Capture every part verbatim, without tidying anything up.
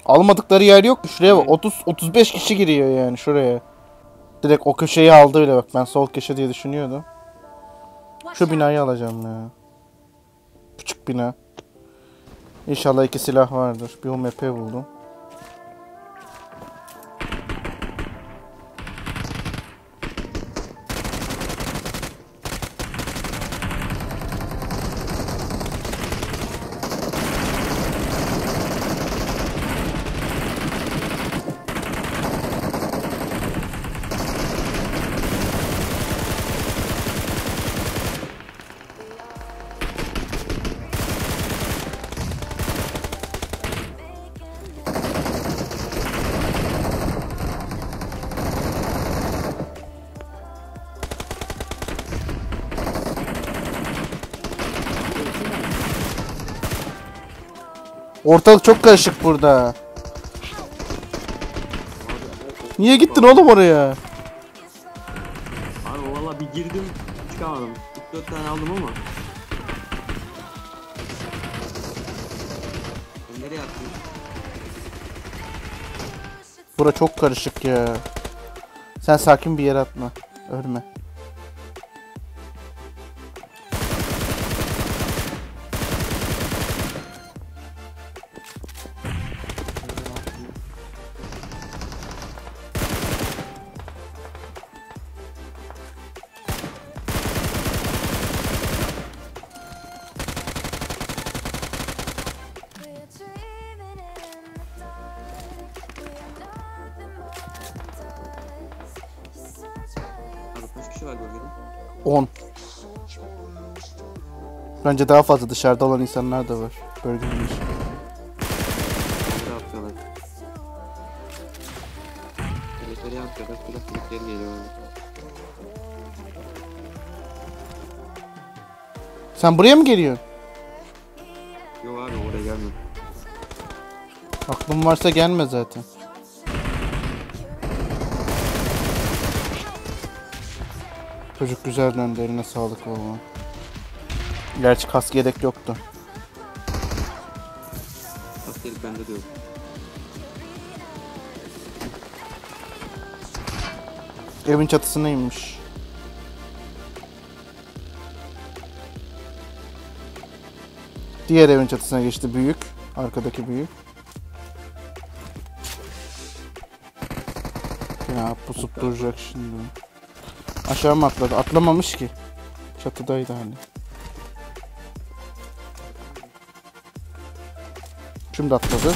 Almadıkları yer yok mu? Şuraya bak. otuz otuz beş kişi giriyor yani şuraya. Direkt o köşeyi aldı bile bak. Ben sol köşe diye düşünüyordum. Şu binayı alacağım ya. Küçük bina. İnşallah iki silah vardır. Bir U M P buldum. Ortalık çok karışık burada. Niye gittin oğlum oraya? Abi valla bir girdim çıkamadım. üç dört tane aldım ama. Ben nereye attım? Bura çok karışık ya. Sen sakin bir yere atma. Ölme. Kaç kişi var bölgede? on. Bence daha fazla dışarıda olan insanlar da var. Bölgenin dışında. Nereye atıyorlar? Nereye atıyorlar? Silah silikleri geliyor öyle. Sen buraya mı geliyorsun? Yok abi oraya gelmem. Aklım varsa gelme zaten. Çocuk güzel döndü, eline sağlık oğlum. Gerçi kask yedek yoktu. Askerik bende de yok. Evin çatısına inmiş. Diğer evin çatısına geçti, büyük. Arkadaki büyük. Ya pusup duracak şimdi. Aşağı mı atladı? Atlamamış ki. Çatıdaydı hani. Şimdi atladı.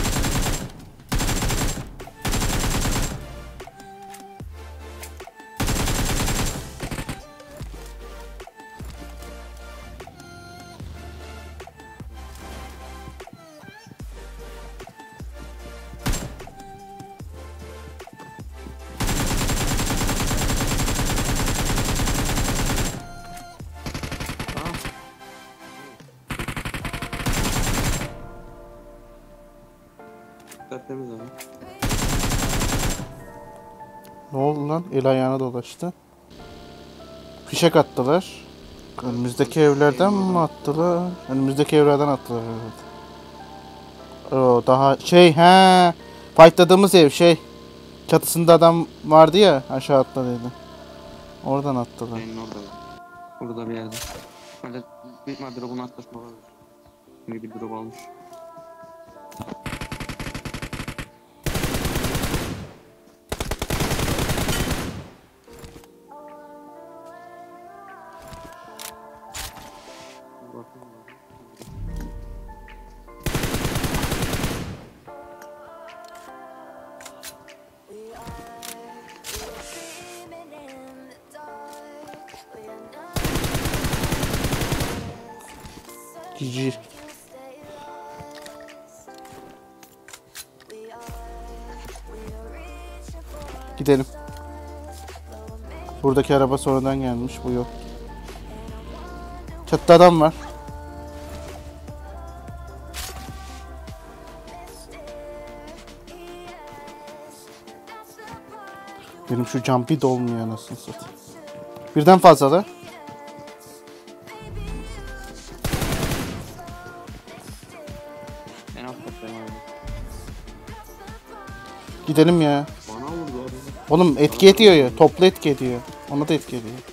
Temiz abi. Ne oldu lan? El ayağına dolaştı. Fişek attılar. Önümüzdeki evlerden mi attılar? Önümüzdeki evlerden attılar evet. Oo, daha şey he. Fightladığımız ev şey. Çatısında adam vardı ya, aşağı atladıydı. Oradan attılar. Benim orada. Burada bir yerde. Böyle büyük ihtimal drop'un arkasında olabilir. Çünkü bir drop almış. G G. Gidelim. Buradaki araba sonradan gelmiş, bu yok. Çatıda adam var. Benim şu jumpy dolmuyor anasını satayım. Birden fazla da. En alt kattayım abi. Gidelim ya. Bana vurdu abi. Oğlum etki ediyor ya. Toplu etki ediyor. Ona da etki ediyor.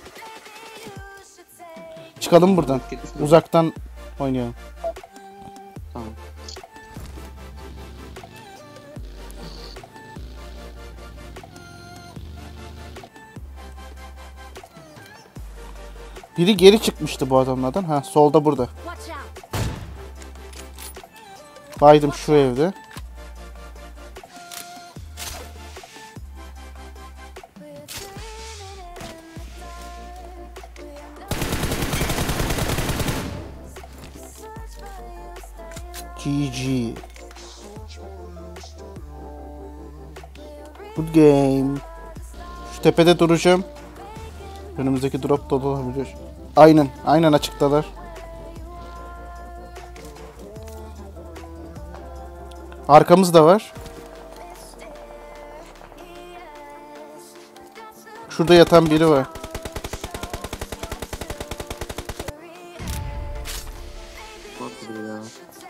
Çıkalım buradan. Uzaktan oynayalım. Tamam. Biri geri çıkmıştı bu adamlardan. Ha solda burada. Watch out. Baydım şu evde. G G. Good game. Şu tepede duracağım. Önümüzdeki drop da olabilir. Aynen, aynen açıktalar. Arkamızda var. Şurada yatan biri var. Bak buraya ya.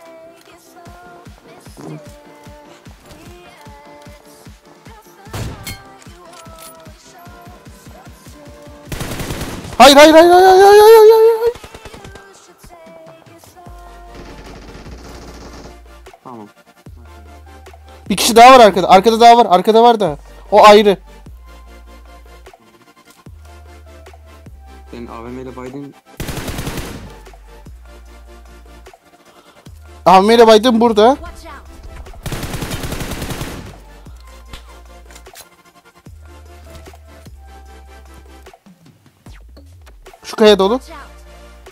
Hayır hayır hayır hayır hayır hayır hayır hayır. Tamam. Bir kişi daha var arkada. Arkada daha var. Arkada var da. O ayrı. Ben A V M ile Biden Ahmet ile Biden burada. Watch out. Şu kaya dolu. Watch out.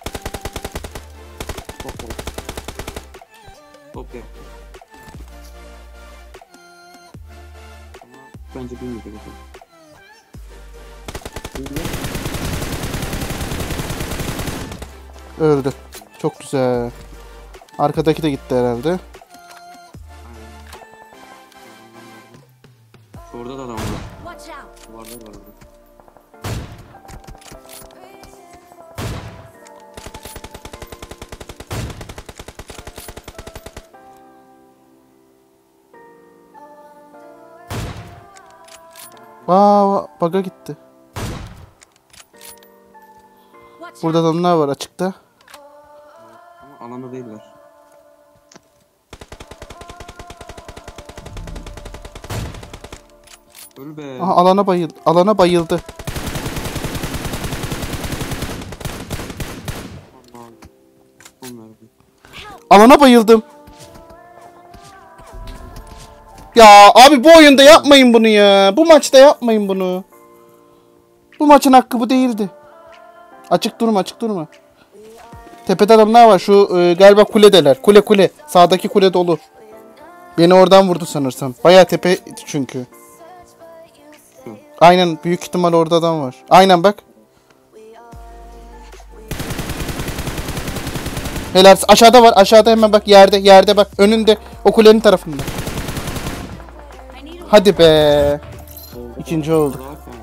top top. Top yap. Ama bence bilmeyecek o zaman. Öldü. Çok güzel. Arkadaki de gitti herhalde. Aynen. Şurada da adam var. Watch out. Duvarlar var orada. Aa, baga gitti. Watch Burada out. adamlar var açıkta. Ama alanda değiller. Öl be. Aha, alana bayıldı. Alana bayıldı. Allah'ım. Onlar bir. Alana bayıldım. Ya abi bu oyunda yapmayın bunu ya. Bu maçta yapmayın bunu. Bu maçın hakkı bu değildi. Açık durma, açık durma. Tepede adamlar var. Şu e, galiba kuledeler. Kule kule. Sağdaki kule dolu. Beni oradan vurdu sanırsam. Bayağı tepe çünkü. Aynen, büyük ihtimal orada adam var. Aynen bak. Helal, aşağıda var. Aşağıda hemen bak, yerde yerde bak. Önünde, o kulenin tarafında. I need a Hadi be. İkinci olduk.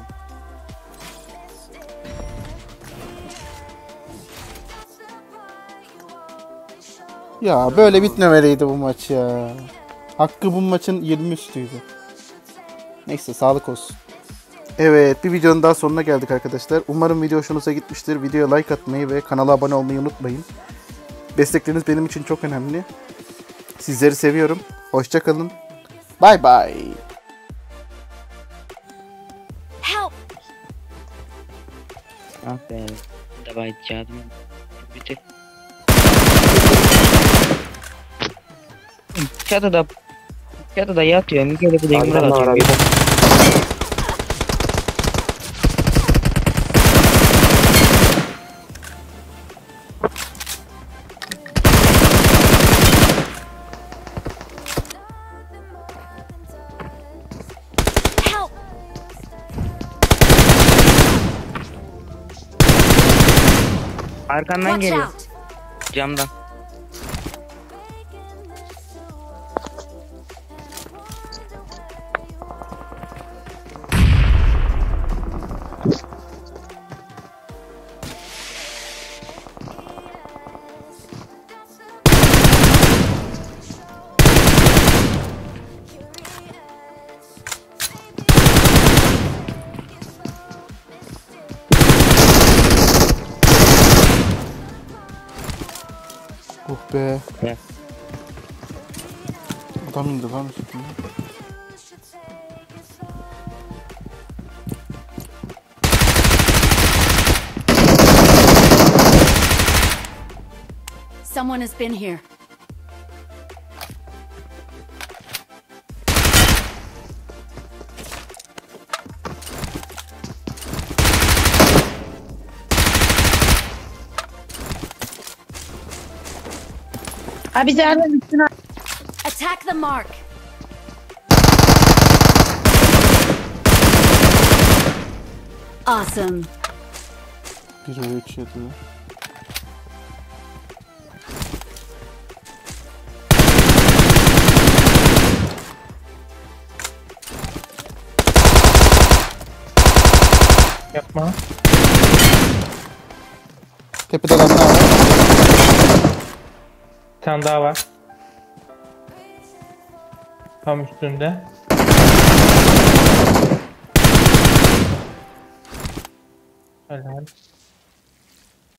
Ya böyle bitmemeliydi bu maç ya. Hakkı bu maçın yirmi üstüydü. Neyse, sağlık olsun. Evet, bir videonun daha sonuna geldik arkadaşlar. Umarım video hoşunuza gitmiştir. Videoya like atmayı ve kanala abone olmayı unutmayın. Destekleriniz benim için çok önemli. Sizleri seviyorum. Hoşça kalın. Bye bye. help. Ah be. Давай, чадом. Bitti. Çatıda Çatıda yatıyor. Bir kere de yumruk atıyor. Help. Arkandan Watch geliyor. out. Camdan. be. Ne? Adam indi lan üstüne. Someone has been here. Abi zaten üstüne. Attack the mark. Awesome. Bir ve üç yedi. Yapma. Tepede adamlar var. Bir tane daha var. Tam üstünde. Helal.